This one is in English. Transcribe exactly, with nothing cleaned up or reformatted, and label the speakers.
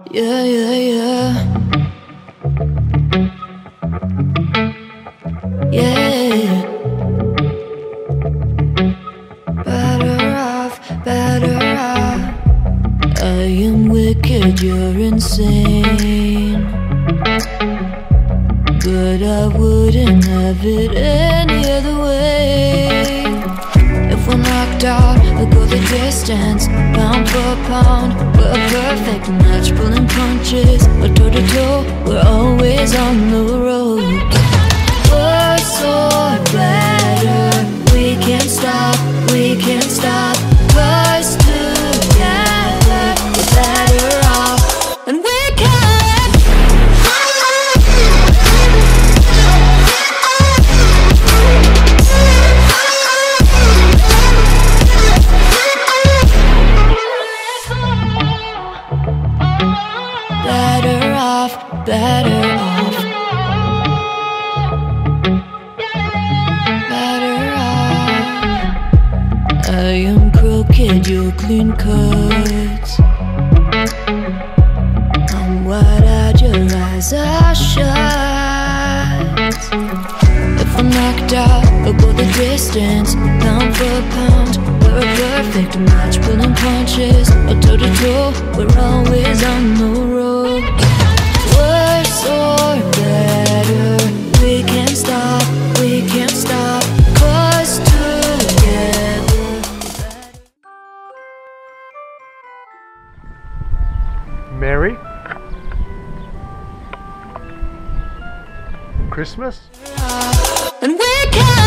Speaker 1: Yeah, yeah, yeah. Yeah. Better off, better off. I am wicked, you're insane, but I wouldn't have it any other way. If we're knocked out, we'll go the distance, pound for pound. We're a perfect match, pulling punches, but toe to toe, we're always on the road. Worse or better, we can't stop, we can't stop. 'Cause together, we're better off, and we can. Better off, better off. Better off. I am crooked, you're clean cuts. I'm wide-eyed, your eyes are shut. If I'm knocked out, we'll go the distance, pound for pound. We're a perfect match, pulling punches, or toe to toe, we're always on the road. Worse or better, we can't stop, we can't stop. 'Cause together.
Speaker 2: Merry Christmas.
Speaker 1: And we can.